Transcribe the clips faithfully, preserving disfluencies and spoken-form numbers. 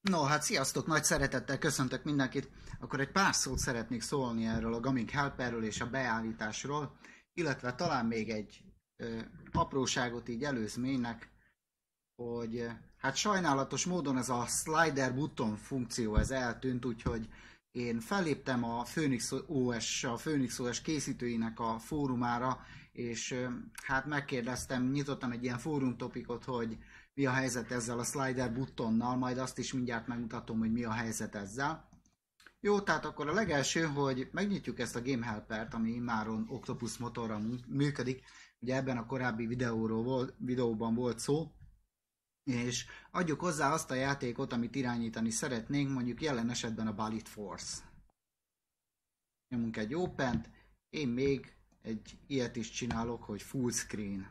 No, hát sziasztok, nagy szeretettel köszöntök mindenkit. Akkor egy pár szót szeretnék szólni erről a Gaming Helperről és a beállításról, illetve talán még egy ö, apróságot így előzménynek, hogy ö, hát sajnálatos módon ez a slider button funkció ez eltűnt, úgyhogy én felléptem a Phoenix o es, a Phoenix o es készítőinek a fórumára, és ö, hát megkérdeztem, nyitottam egy ilyen fórumtopikot, hogy mi a helyzet ezzel a slider buttonnal, majd azt is mindjárt megmutatom, hogy mi a helyzet ezzel. Jó, tehát akkor a legelső, hogy megnyitjuk ezt a Game Helpert, ami immáron Octopus motorra működik. Ugye ebben a korábbi videóról volt, videóban volt szó, és adjuk hozzá azt a játékot, amit irányítani szeretnénk, mondjuk jelen esetben a Bullet Force. Nyomunk egy Open-t, én még egy ilyet is csinálok, hogy full screen.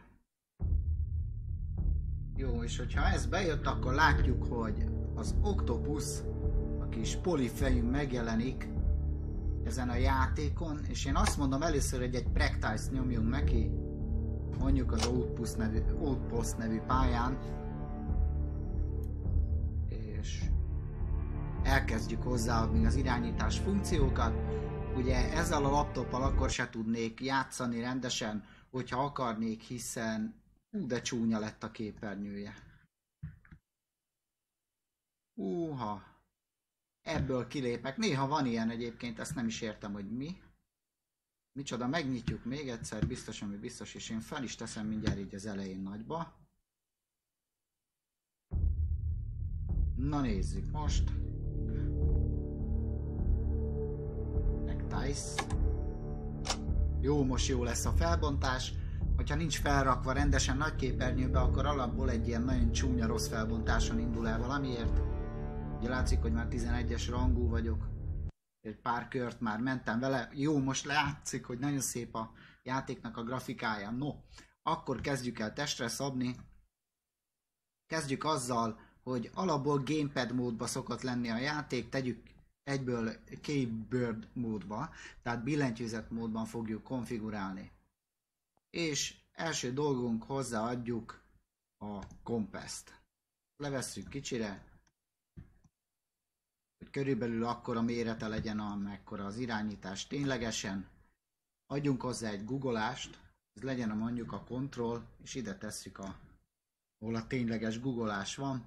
Jó, és hogyha ez bejött, akkor látjuk, hogy az Octopus, a kis polifejünk megjelenik ezen a játékon, és én azt mondom először, hogy egy practice nyomjunk neki, mondjuk az Outpost nevű, Outpost nevű pályán, és elkezdjük hozzáadni az irányítás funkciókat. Ugye ezzel a laptoppal akkor se tudnék játszani rendesen, hogyha akarnék, hiszen hú, de csúnya lett a képernyője. Húha. Ebből kilépek. Néha van ilyen egyébként, ezt nem is értem, hogy mi. Micsoda, megnyitjuk még egyszer, biztos, ami biztos, és én fel is teszem mindjárt így az elején nagyba. Na nézzük most. Practice. Jó, most jó lesz a felbontás. Hogyha nincs felrakva rendesen nagy képernyőbe, akkor alapból egy ilyen nagyon csúnya rossz felbontáson indul el valamiért. Ugye látszik, hogy már tizenegyes rangú vagyok. Egy pár kört már mentem vele. Jó, most látszik, hogy nagyon szép a játéknak a grafikája. No, akkor kezdjük el testre szabni. Kezdjük azzal, hogy alapból gamepad módba szokott lenni a játék, tegyük egyből K-Bird módba, tehát billentyűzet módban fogjuk konfigurálni. És első dolgunk, hozzáadjuk a Compass-t. Levesszük kicsire, hogy körülbelül akkora mérete legyen, amekkora az irányítás ténylegesen. Adjunk hozzá egy guggolást, ez legyen a mondjuk a control, és ide tesszük, a, ahol a tényleges guggolás van.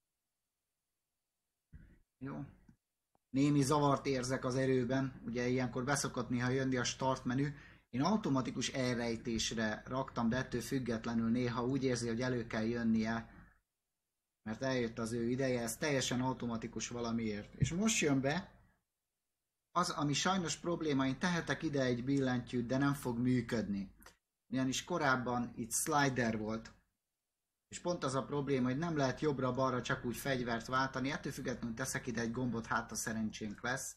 Jó. Némi zavart érzek az erőben, ugye ilyenkor beszokott néha jönni a start menü. Én automatikus elrejtésre raktam, de ettől függetlenül néha úgy érzi, hogy elő kell jönnie, mert eljött az ő ideje, ez teljesen automatikus valamiért. És most jön be az, ami sajnos probléma, én tehetek ide egy billentyűt, de nem fog működni. Ugyanis korábban itt slider volt, és pont az a probléma, hogy nem lehet jobbra-balra csak úgy fegyvert váltani, ettől függetlenül teszek ide egy gombot, hát a szerencsénk lesz.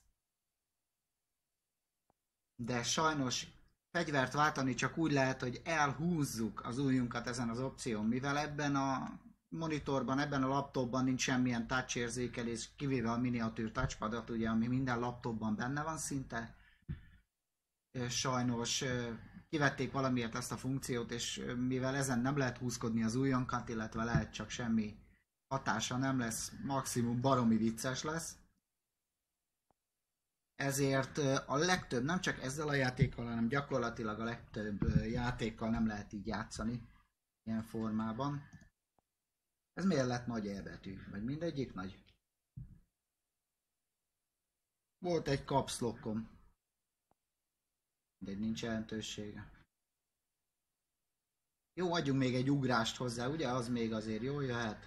De sajnos fegyvert váltani csak úgy lehet, hogy elhúzzuk az ujjunkat ezen az opción, mivel ebben a monitorban, ebben a laptopban nincs semmilyen touch érzékelés, kivéve a miniatűr touchpadot, ugye, ami minden laptopban benne van szinte. Sajnos kivették valamiért ezt a funkciót, és mivel ezen nem lehet húzkodni az ujjunkat, illetve lehet csak semmi hatása nem lesz, maximum baromi vicces lesz. Ezért a legtöbb, nem csak ezzel a játékkal, hanem gyakorlatilag a legtöbb játékkal nem lehet így játszani ilyen formában. Ez miért lett nagy elbetű? Vagy mindegyik nagy? Volt egy caps lockom. De nincs jelentősége. Jó, adjunk még egy ugrást hozzá, ugye? Az még azért jól jöhet.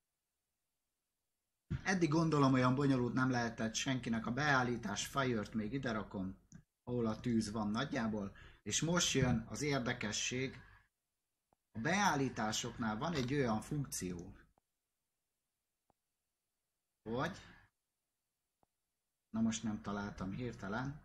Eddig gondolom olyan bonyolult nem lehetett senkinek a beállítás, Fire-t még ide rakom, ahol a tűz van nagyjából. És most jön az érdekesség. A beállításoknál van egy olyan funkció, hogy... Na most nem találtam hirtelen.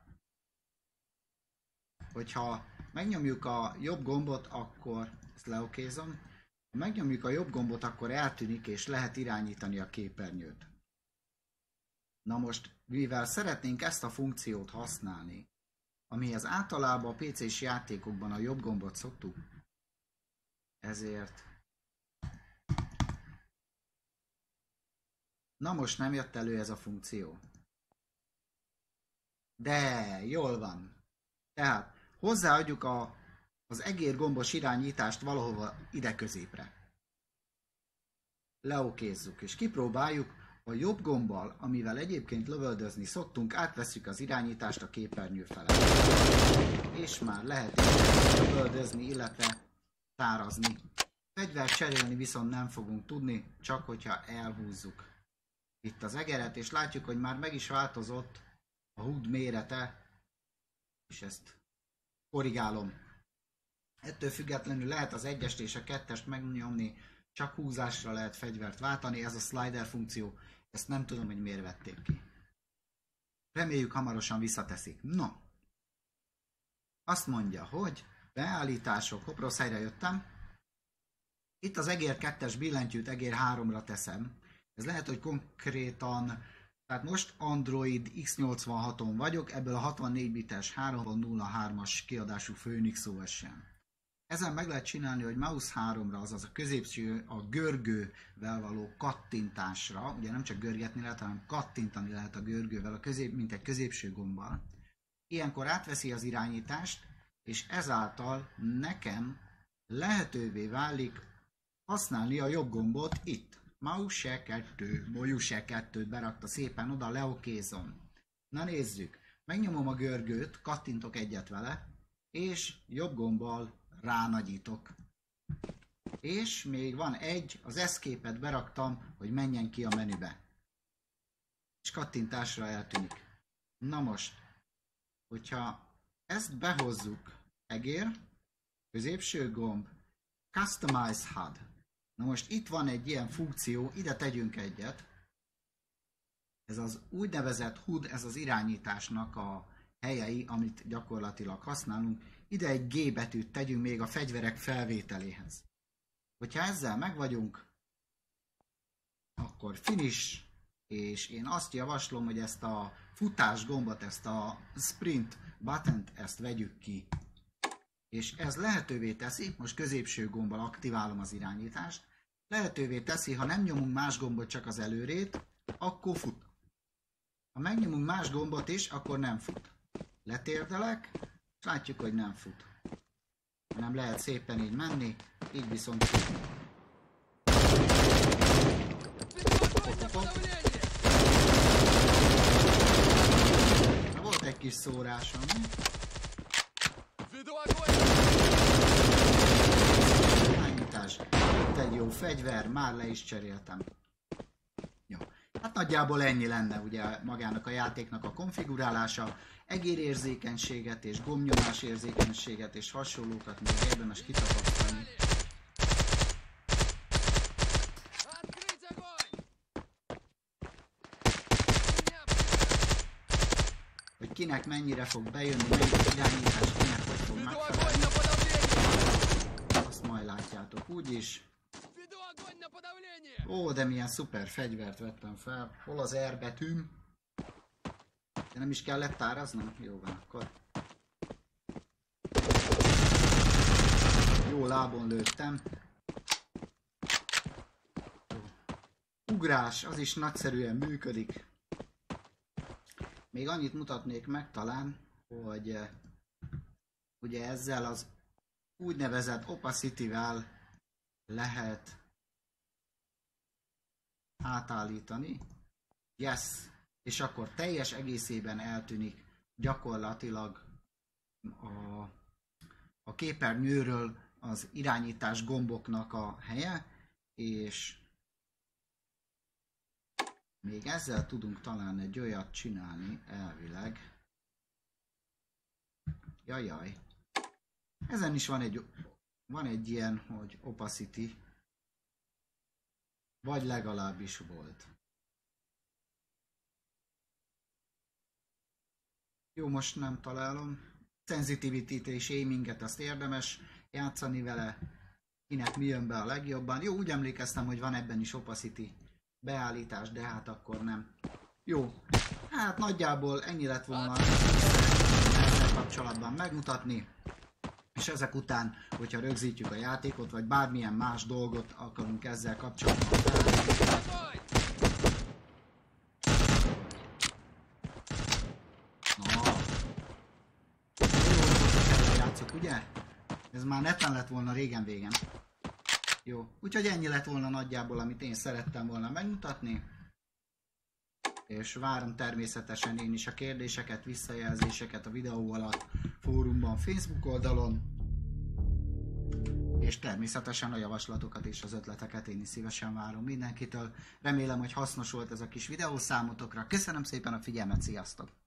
Hogyha megnyomjuk a jobb gombot, akkor... Ezt leokézom. Ha megnyomjuk a jobb gombot, akkor eltűnik és lehet irányítani a képernyőt. Na most, mivel szeretnénk ezt a funkciót használni, amihez általában a pé cés játékokban a jobb gombot szoktuk, ezért Na most nem jött elő ez a funkció. De, jól van. Tehát hozzáadjuk a, az egérgombos irányítást valahova ide középre. Leokézzuk, és kipróbáljuk a jobb gombbal, amivel egyébként lövöldözni szoktunk, átveszük az irányítást a képernyő fele. És már lehet lövöldözni, illetve tárazni. Fegyvert cserélni viszont nem fogunk tudni, csak hogyha elhúzzuk itt az egeret, és látjuk, hogy már meg is változott a húd mérete, és ezt korrigálom. Ettől függetlenül lehet az egyest és a kettest megnyomni, csak húzásra lehet fegyvert váltani, ez a slider funkció, ezt nem tudom, hogy miért vették ki. Reméljük hamarosan visszateszik. No, azt mondja, hogy beállítások, hopp, rossz helyre jöttem. Itt az egér kettes billentyűt egér háromra teszem. Ez lehet, hogy konkrétan, tehát most Android X nyolcvanhaton vagyok, ebből a hatvannégy bites három pont nulla hármas kiadású Phoenix o es-en. Ezen meg lehet csinálni, hogy mouse háromra, azaz a középső, a görgővel való kattintásra, ugye nem csak görgetni lehet, hanem kattintani lehet a görgővel, a közép, mint egy középső gombbal. Ilyenkor átveszi az irányítást, és ezáltal nekem lehetővé válik használni a jobb gombot itt. Mouse kettő, Mouse kettőt berakta szépen oda, leokézom. Na nézzük, megnyomom a görgőt, kattintok egyet vele, és jobb gombbal ránagyítok. És még van egy, az Escape-et beraktam, hogy menjen ki a menübe. És kattintásra eltűnik. Na most, hogyha ezt behozzuk, egér, középső gomb, Customize há u dé. Na most itt van egy ilyen funkció, ide tegyünk egyet. Ez az úgynevezett há u dé, ez az irányításnak a helyei, amit gyakorlatilag használunk. Ide egy G betűt tegyünk még a fegyverek felvételéhez. Hogyha ezzel megvagyunk, akkor finish, és én azt javaslom, hogy ezt a futás gombot, ezt a sprint buttont, ezt vegyük ki. És ez lehetővé teszi, most középső gombbal aktiválom az irányítást, lehetővé teszi, ha nem nyomunk más gombot, csak az előrét, akkor fut. Ha megnyomunk más gombot is, akkor nem fut. Letérdelek, és látjuk, hogy nem fut. Nem lehet szépen így menni, így viszont fut. Na, volt egy kis szórásom, mi? Irányítás. Itt egy jó fegyver, már le is cseréltem. Jó. Hát nagyjából ennyi lenne ugye magának a játéknak a konfigurálása. Egérérzékenységet és gombnyomás érzékenységet és hasonlókat még érdemes kitapasztalni. Hogy kinek mennyire fog bejönni, melyik irányítás kinek hogy fog megfelelni. Azt majd látjátok úgyis. Ó, de milyen szuper fegyvert vettem fel. Hol az R betűm? De nem is kellett táraznom? Jó van, akkor. Jó lábon lőttem. Ugrás, az is nagyszerűen működik. Még annyit mutatnék meg talán, hogy ugye ezzel az úgynevezett opacity-vel lehet átállítani. Yes! És akkor teljes egészében eltűnik gyakorlatilag a, a képernyőről az irányítás gomboknak a helye, és még ezzel tudunk talán egy olyat csinálni elvileg. Jajjaj. Ezen is van egy, van egy ilyen, hogy opacity, vagy legalábbis volt. Jó, most nem találom. Sensitivity-t és aiminget, azt érdemes játszani vele, kinek mi jön be a legjobban. Jó, úgy emlékeztem, hogy van ebben is opacity beállítás, de hát akkor nem. Jó, hát nagyjából ennyi lett volna ezzel kapcsolatban megmutatni. És ezek után, hogyha rögzítjük a játékot, vagy bármilyen más dolgot akarunk ezzel kapcsolatban felelni, ugye? Ez már neten lett volna régen végen. Jó, úgyhogy ennyi lett volna nagyjából, amit én szerettem volna megmutatni. És várom természetesen én is a kérdéseket, visszajelzéseket a videó alatt, fórumban, Facebook oldalon. És természetesen a javaslatokat és az ötleteket én is szívesen várom mindenkitől. Remélem, hogy hasznos volt ez a kis videó számotokra. Köszönöm szépen a figyelmet, sziasztok!